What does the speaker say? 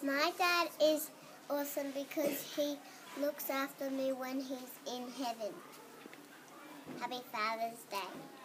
My dad is awesome because he looks after me when he's in heaven. Happy Father's Day.